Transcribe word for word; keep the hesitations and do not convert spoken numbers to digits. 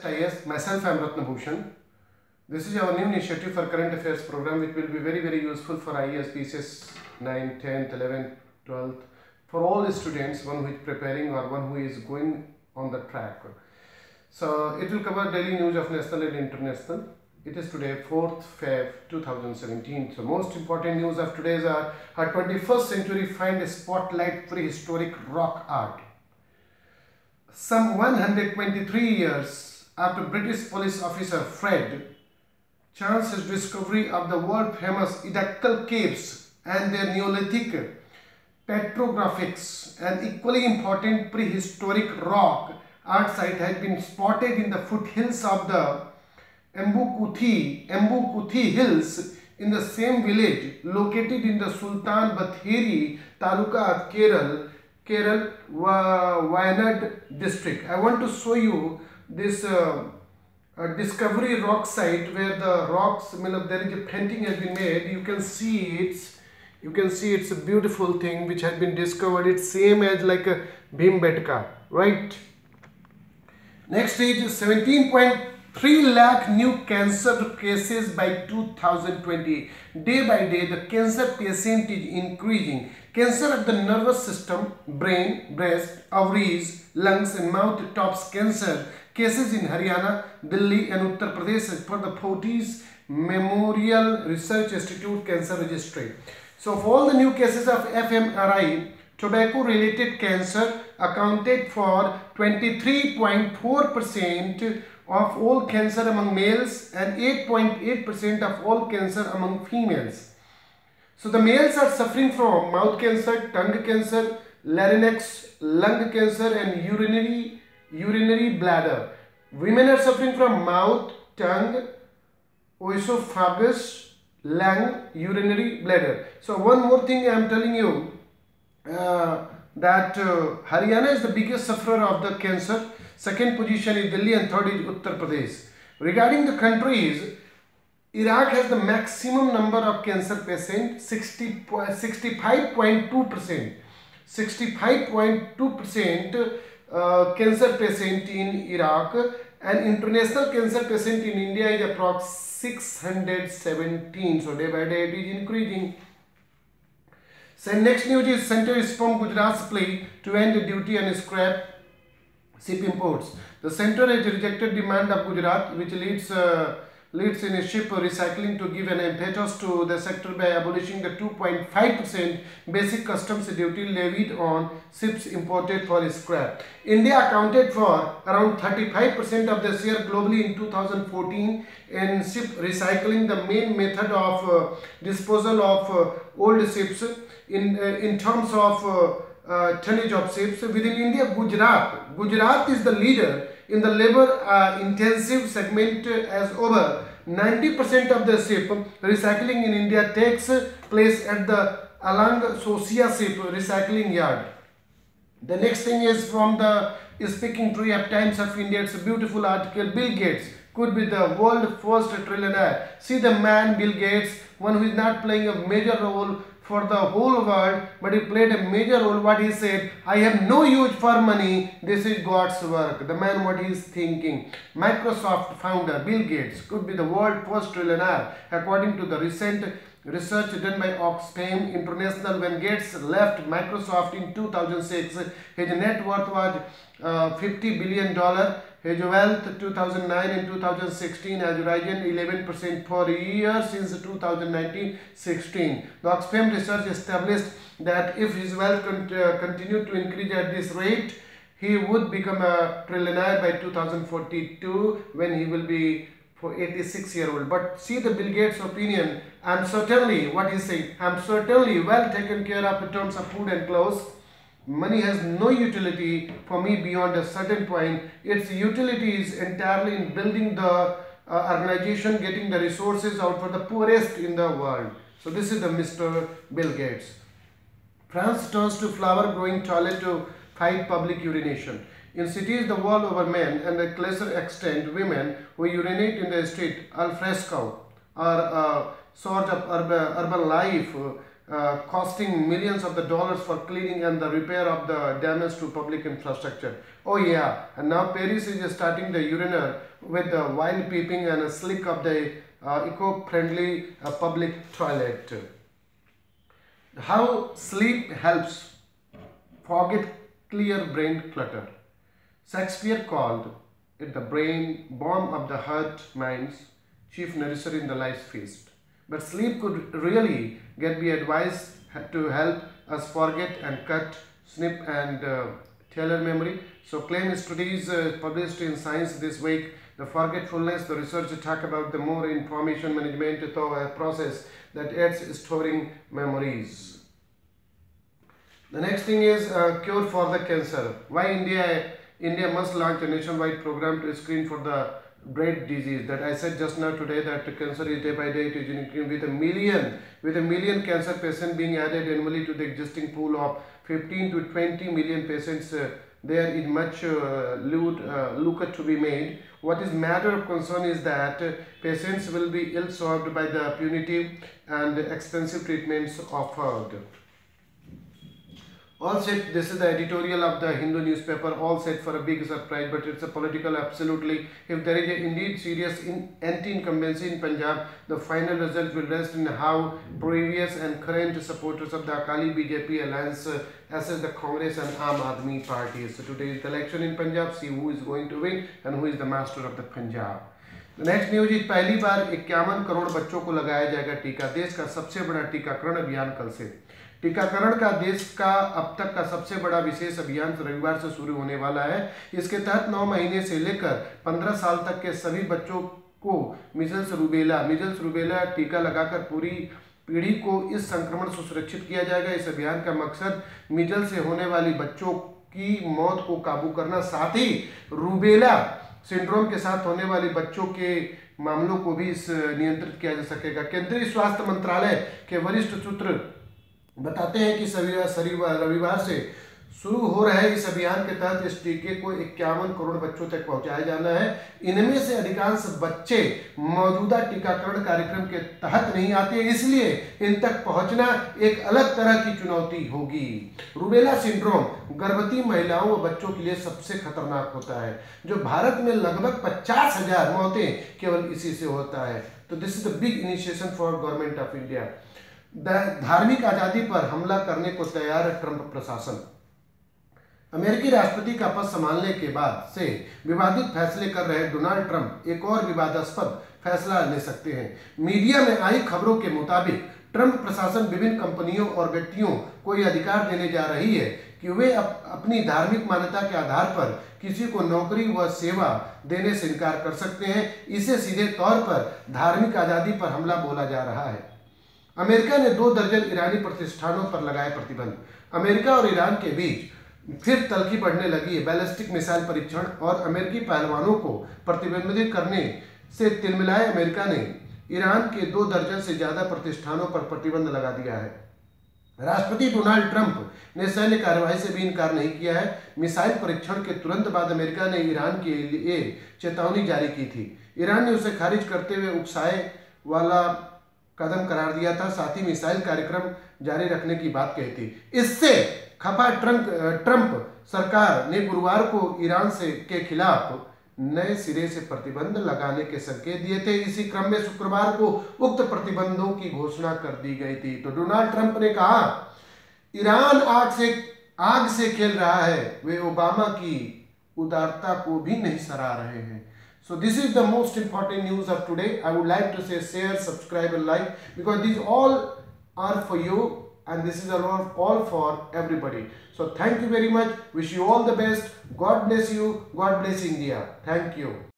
I A S. Myself, I am Ratna Bhushan. This is our new initiative for current affairs program, which will be very, very useful for I A S, P C S nine, tenth, eleventh, twelfth, for all the students, one who is preparing or one who is going on the track. So, it will cover daily news of national and international. It is today, fourth February two thousand seventeen. So, most important news of today's are our twenty-first century find a spotlight prehistoric rock art. Some one hundred twenty-three years after British police officer Fred Chance's discovery of the world famous Edakal caves and their Neolithic petrographics, an equally important prehistoric rock art site has been spotted in the foothills of the Embukuthi, Embukuthi Hills in the same village located in the Sultan Batheri Taluka of Kerala, Kerala, Wayanad district. I want to show you this uh, uh, discovery rock site where the rocks, there is a painting has been made. You can see it's, you can see it's a beautiful thing which has been discovered. It's same as like a Bhimbetka, right? Next stage is seventeen point three lakh new cancer cases by two thousand twenty. Day by day, the cancer patient is increasing. Cancer of the nervous system, brain, breast, ovaries, lungs and mouth tops cancer cases in Haryana, Delhi and Uttar Pradesh as per the Fortis Memorial Research Institute Cancer Registry. So, for all the new cases of F M R I, tobacco-related cancer accounted for twenty-three point four percent of all cancer among males and eight point eight percent of all cancer among females. So the males are suffering from mouth cancer, tongue cancer, larynx, lung cancer and urinary, urinary bladder. Women are suffering from mouth, tongue, esophagus, lung, urinary bladder. So one more thing I am telling you, uh, that uh, Haryana is the biggest sufferer of the cancer. Second position is Delhi and third is Uttar Pradesh. Regarding the countries, Iraq has the maximum number of cancer patients, sixty-five point two percent. sixty-five point two percent uh, cancer patient in Iraq, and international cancer patient in India is approx six hundred seventeen. So day by day it is increasing. So next news is Center is from Gujarat's plea to end the duty on scrap ship imports. The center has rejected demand of Gujarat, which leads uh, leads in a ship recycling to give an impetus to the sector by abolishing the two point five percent basic customs duty levied on ships imported for scrap. India accounted for around thirty-five percent of the share globally in two thousand fourteen in ship recycling, the main method of uh, disposal of uh, old ships in, uh, in terms of uh, uh, tonnage of ships. Within India, Gujarat, Gujarat is the leader in the labor uh, intensive segment uh, as over ninety percent of the ship recycling in India takes place at the Alang Sosia ship recycling yard. The next thing is from the Speaking Tree of Times of India. It's a beautiful article. Bill Gates could be the world first trillionaire. See the man Bill Gates, one who is not playing a major role for the whole world, but he played a major role. What he said, I have no use for money, this is God's work. The man, what he is thinking. Microsoft founder Bill Gates could be the world first trillionaire according to the recent research done by Oxfam International. When Gates left Microsoft in two thousand six, his net worth was uh, fifty billion dollars. His wealth two thousand nine and two thousand sixteen has risen eleven percent per year since two thousand nineteen sixteen. The Oxfam research established that if his wealth con uh, continued to increase at this rate, he would become a trillionaire by two thousand forty-two when he will be for eighty-six year old. But see the Bill Gates opinion, I am certainly, what he said, I am certainly well taken care of in terms of food and clothes. Money has no utility for me beyond a certain point. Its utility is entirely in building the uh, organization, getting the resources out for the poorest in the world. So this is the Mister Bill Gates. France turns to flower growing toilet to fight public urination. In cities the world over, men and a lesser extent women who urinate in the street al fresco are a sort of urban, urban life uh, costing millions of the dollars for cleaning and the repair of the damage to public infrastructure. Oh yeah, and now Paris is starting the urinal with the wild peeping and a slick of the uh, eco-friendly uh, public toilet. How sleep helps forget clear brain clutter. Shakespeare called it the brain bomb of the hurt mind's chief nourisher in the life's feast. But sleep could really get be advised to help us forget and cut, snip and uh, tailor memory. So claim studies uh, published in Science this week, the forgetfulness, the research talk about the more information management to a process that aids storing memories. The next thing is uh, cure for the cancer. Why India India must launch a nationwide program to screen for the dread disease that I said just now today, that cancer is day by day it is increasing with a million with a million cancer patients being added annually to the existing pool of fifteen to twenty million patients. Uh, there is much uh, loot, uh, lucre to be made. What is matter of concern is that uh, patients will be ill served by the punitive and expensive treatments offered. All set, this is the editorial of the Hindu newspaper, all set for a big surprise, but it's a political absolutely. If there is a indeed serious in, anti-incumbency in Punjab, the final result will rest in how previous and current supporters of the Akali B J P alliance uh, assess the Congress and Aam Aadmi parties. So today is the election in Punjab, see who is going to win and who is the master of the Punjab. The next news is पहली बार इक्यावन करोड़ बच्चों को लगाया जाएगा टीका। देश का सबसे बड़ा टीकाकरण अभियान कल से। टीकाकरण का देश का अब तक का सबसे बड़ा विशेष अभियान रविवार से शुरू होने वाला है। इसके तहत नौ महीने से लेकर पंद्रह साल तक के सभी बच्चों को मीजल्स रूबेला मीजल्स रूबेला टीका लगाकर पूरी पीढ़ी को इस संक्रमण से सुरक्षित किया जाएगा। इस अभियान का मकसद मीजल्स से होने वाली बच्चों की मौत को काबू करना, साथ ही रूबेला सिंड्रोम के साथ होने वाली बच्चों के मामलों को भी इस नियंत्रित किया जा सकेगा। केंद्रीय स्वास्थ्य मंत्रालय के वरिष्ठ सूत्र बताते हैं कि शनिवार रविवार से शुरू हो रहे इस अभियान के तहत इस टीके को इक्यावन करोड़ बच्चों तक पहुंचाया जाना है। इनमें से अधिकांश बच्चे मौजूदा टीकाकरण कार्यक्रम के तहत नहीं आते, इसलिए इन तक पहुंचना एक अलग तरह की चुनौती होगी। रूबेला सिंड्रोम गर्भवती महिलाओं व बच्चों के लिए सबसे खतरनाक होता है, जो भारत में लगभग पचास हजार मौतें केवल इसी से होता है। तो this is the big initiation for government of India. धार्मिक आजादी पर हमला करने को तैयार है ट्रंप प्रशासन। अमेरिकी राष्ट्रपति का पद संभालने के बाद से विवादित फैसले कर रहे डोनाल्ड ट्रंप एक और विवादास्पद फैसला ले सकते हैं। मीडिया में आई खबरों के मुताबिक ट्रंप प्रशासन विभिन्न कंपनियों और व्यक्तियों को यह अधिकार देने जा रही है कि वे अप, अपनी धार्मिक मान्यता के आधार पर किसी को नौकरी व सेवा देने से इनकार कर सकते हैं। इसे सीधे तौर पर धार्मिक आजादी पर हमला बोला जा रहा है। अमेरिका ने दो दर्जन ईरानी प्रतिष्ठानों पर लगाए प्रतिबंध। अमेरिका और ईरान के बीच फिर तल्खी बढ़ने लगी है। बैलिस्टिक मिसाइल परीक्षण और अमेरिकी पहलवानों को प्रतिबंधित करने से तिलमिलाए अमेरिका ने ईरान के दो दर्जन से ज्यादा प्रतिष्ठानों पर प्रतिबंध लगा दिया है। राष्ट्रपति डोनाल्ड ट्रंप ने सैन्य कार्रवाई से भी इनकार नहीं किया है। मिसाइल परीक्षण के तुरंत बाद अमेरिका ने ईरान के लिए चेतावनी जारी की थी। ईरान ने उसे खारिज करते हुए उकसाए वाला कदम करार दिया था, साथ ही मिसाइल कार्यक्रम जारी रखने की बात कही थी। इससे खफा ट्रंप ट्रंप सरकार ने गुरुवार को ईरान से के खिलाफ नए सिरे से प्रतिबंध लगाने के संकेत दिए थे। इसी क्रम में शुक्रवार को उक्त प्रतिबंधों की घोषणा कर दी गई थी। तो डोनाल्ड ट्रंप ने कहा, ईरान आग से आग से खेल रहा है, वे ओबामा की उदारता को भी नहीं सराह रहे हैं। So this is the most important news of today. I would like to say share, subscribe and like, because these all are for you and this is all, all for everybody. So thank you very much. Wish you all the best. God bless you. God bless India. Thank you.